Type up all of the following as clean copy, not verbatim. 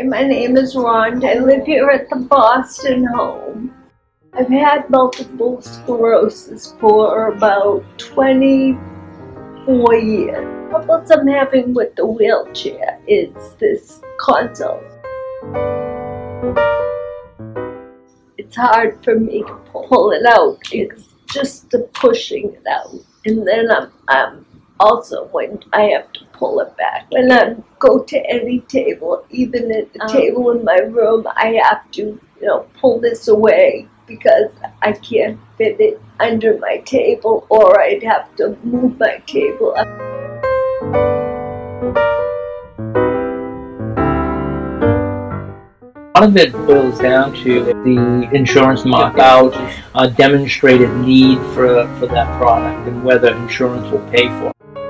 my name is Rhonda. I live here at the Boston home. I've had multiple sclerosis for about 24 years. The problems I'm having with the wheelchair is this console. It's hard for me to pull it out. It's just the pushing it out. And then I'm also when I have to pull it back. When I go to any table, even at the table in my room, I have to, pull this away because I can't fit it under my table, or I'd have to move my table up. A lot of it boils down to the insurance market out, a demonstrated need for that product and whether insurance will pay for it.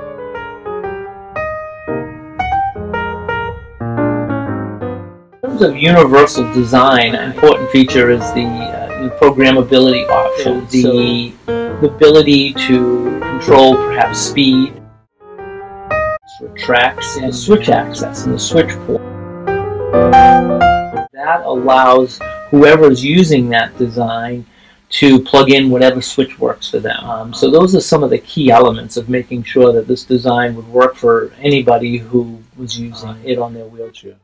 In terms of universal design, an important feature is the programmability option, the ability to control perhaps speed, tracks, and switch access and the switch port. That allows whoever is using that design to plug in whatever switch works for them. So those are some of the key elements of making sure that this design would work for anybody who was using it on their wheelchair.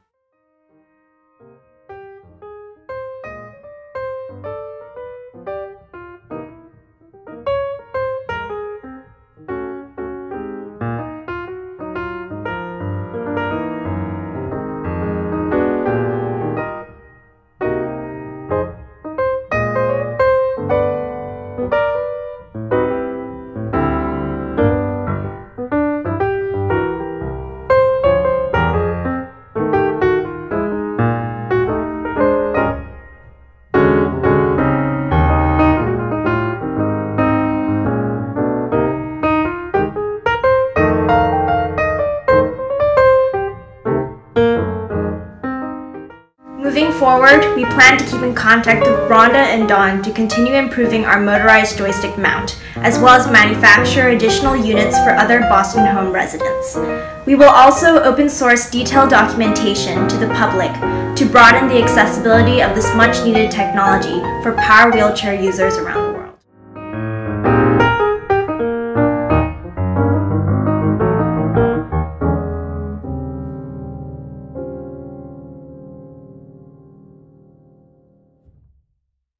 Moving forward, we plan to keep in contact with Rhonda and Dawn to continue improving our motorized joystick mount, as well as manufacture additional units for other Boston home residents. We will also open source detailed documentation to the public to broaden the accessibility of this much needed technology for power wheelchair users around the world.